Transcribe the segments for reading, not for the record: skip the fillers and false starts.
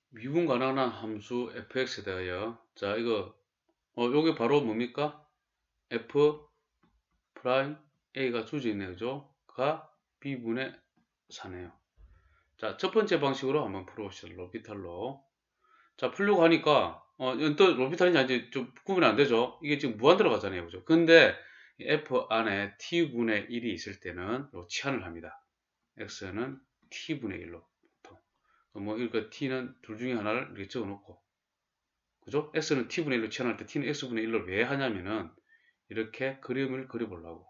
미분 가능한 함수 fx에 대하여 자 이거 요게 바로 뭡니까? f 프라임 a가 주어져 있네요. 그죠? 가 b분의 4네요. 자, 첫 번째 방식으로 한번 풀어보시죠. 로피탈로. 자, 풀려고 하니까 또 로피탈인지 아닌지 좀 구분이 안 되죠. 이게 지금 무한 들어가잖아요. 그죠? 근데 f 안에 t분의 1이 있을 때는 요 치환을 합니다. x는 t분의 1로 뭐 이렇게 t는 둘 중에 하나를 이렇게 적어놓고, 그죠? x는 t분의 1로 치환할 때 t는 x분의 1로 왜 하냐면은 이렇게 그림을 그려보려고.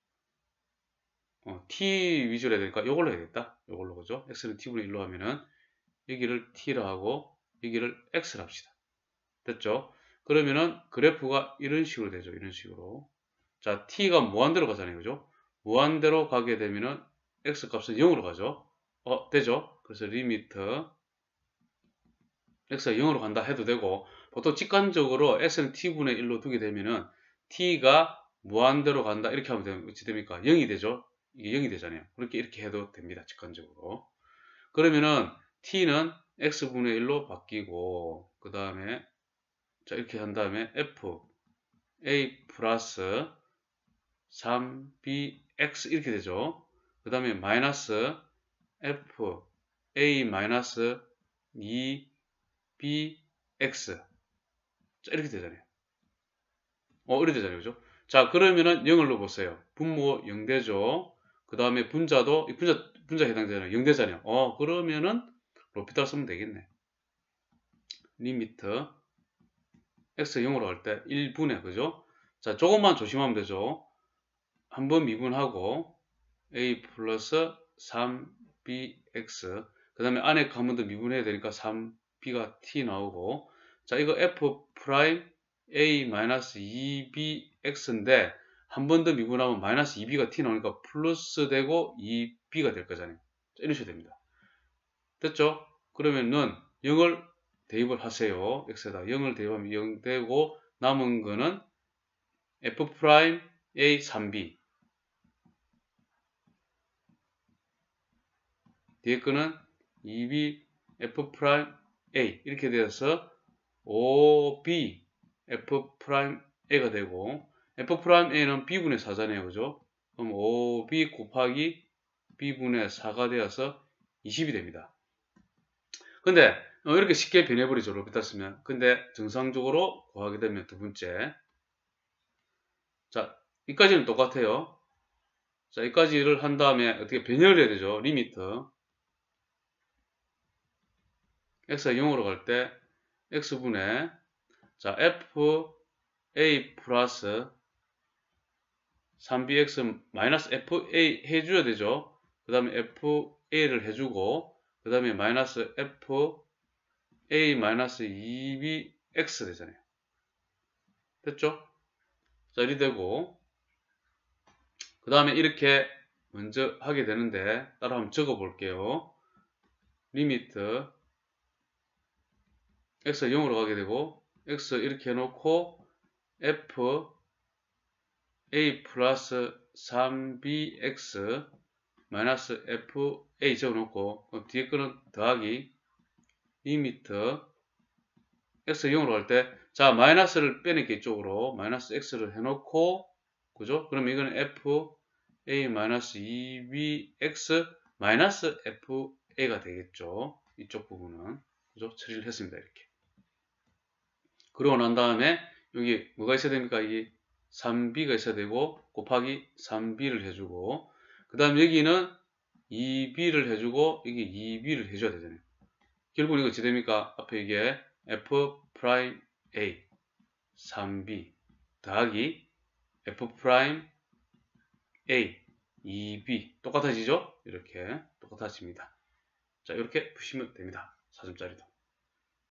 t 위주로 해야 되니까 이걸로 해야겠다. 이걸로, 그죠? x는 t분의 1로 하면은 여기를 t로 하고 여기를 x로 합시다. 됐죠? 그러면은 그래프가 이런 식으로 되죠. 이런 식으로. 자, t가 무한대로 가잖아요. 그죠? 무한대로 가게 되면은 x 값은 0으로 가죠. 되죠? 그래서 리미트 x가 0으로 간다 해도 되고, 보통 직관적으로 x는 t분의 1로 두게 되면은 t가 무한대로 간다 이렇게 하면 되면 어찌 됩니까? 0이 되죠? 이게 0이 되잖아요. 그렇게 이렇게 해도 됩니다. 직관적으로. 그러면은 t는 x분의 1로 바뀌고, 그 다음에 자 이렇게 한 다음에 f a 플러스 3bx 이렇게 되죠. 그 다음에 마이너스 f a 마이너스 2bx 자 이렇게 되잖아요. 이렇게 되잖아요. 그죠? 자, 그러면은 0을 넣어보세요. 분모 0 되죠. 그 다음에 분자도 분자 해당되잖아요. 0 되잖아요. 그러면은 로피탈 쓰면 되겠네. 리미트 x 0으로 할 때 1분의, 그죠? 자, 조금만 조심하면 되죠. 한번 미분하고 a 플러스 3bx, 그 다음에 안에 한 번 더 미분해야 되니까 3b가 t 나오고, 자, 이거 f 프라임 a 마이너스 2bx인데 한 번 더 미분하면 마이너스 2b가 t 나오니까 플러스 되고 2b가 될 거잖아요. 자, 이러셔야 됩니다. 됐죠? 그러면은 0을 대입을 하세요. x에다 0을 대입하면 0 되고, 남은 거는 f 프라임 a 3b, 뒤에 거는 2b f 프라임 a 이렇게 되어서 5b f 프라임 a가 되고, f 프라임 a는 b분의 4잖아요. 그죠? 그럼 5b 곱하기 b분의 4가 되어서 20이 됩니다. 근데 이렇게 쉽게 변해버리죠. 로피탈 쓰면. 근데 정상적으로 구하게 되면 두 번째, 자, 이까지는 똑같아요. 자, 이까지를 한 다음에 어떻게 변형을 해야 되죠? 리미트 x가 0으로 갈 때 x분의, 자, fa 플러스 3bx 마이너스 fa 해줘야 되죠. 그 다음에 fa를 해주고, 그 다음에 마이너스 fa 마이너스 2bx 되잖아요. 됐죠? 자, 이리 되고, 그 다음에 이렇게 먼저 하게 되는데, 따라 한번 적어 볼게요. 리미트 x가 0으로 가게 되고, x 이렇게 해놓고 f a 플러스 3bx 마이너스 fa 적어놓고, 그럼 뒤에 거는 더하기 리미트 x 0으로 갈 때, 자, 마이너스를 빼낼게 이쪽으로 마이너스 x를 해놓고, 그죠? 그럼 이거는 fa 마이너스 2bx 마이너스 fa가 되겠죠. 이쪽 부분은, 그죠? 처리를 했습니다. 이렇게. 그러고 난 다음에 여기 뭐가 있어야 됩니까? 이 3b가 있어야 되고, 곱하기 3b를 해주고, 그 다음 여기는 2b를 해주고, 여기 2b를 해줘야 되잖아요. 결국 이거 어찌 됩니까? 앞에 이게 f 프라임 a 3b 더하기 f 프라임 a 2b 똑같아지죠? 이렇게 똑같아집니다. 자, 이렇게 푸시면 됩니다. 4점짜리도.